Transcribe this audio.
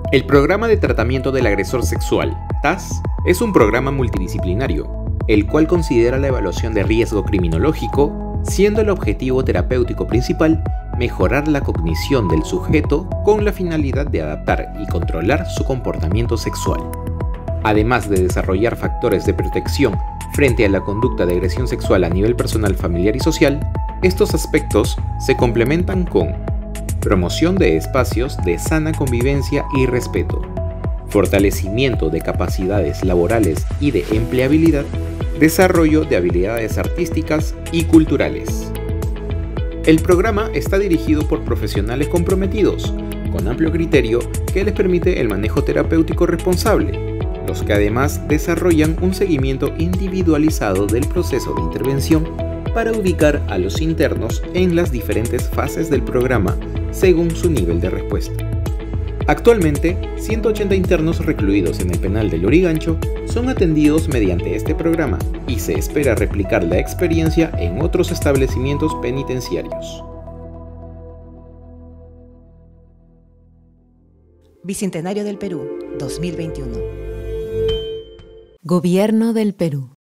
El Programa de Tratamiento del Agresor Sexual, TAS, es un programa multidisciplinario, el cual considera la evaluación de riesgo criminológico, siendo el objetivo terapéutico principal mejorar la cognición del sujeto con la finalidad de adaptar y controlar su comportamiento sexual. Además de desarrollar factores de protección frente a la conducta de agresión sexual a nivel personal, familiar y social, estos aspectos se complementan con promoción de espacios de sana convivencia y respeto, fortalecimiento de capacidades laborales y de empleabilidad, desarrollo de habilidades artísticas y culturales. El programa está dirigido por profesionales comprometidos, con amplio criterio que les permite el manejo terapéutico responsable, los que además desarrollan un seguimiento individualizado del proceso de intervención para ubicar a los internos en las diferentes fases del programa según su nivel de respuesta. Actualmente, 180 internos recluidos en el penal de Lurigancho son atendidos mediante este programa y se espera replicar la experiencia en otros establecimientos penitenciarios. Bicentenario del Perú, 2021. Gobierno del Perú.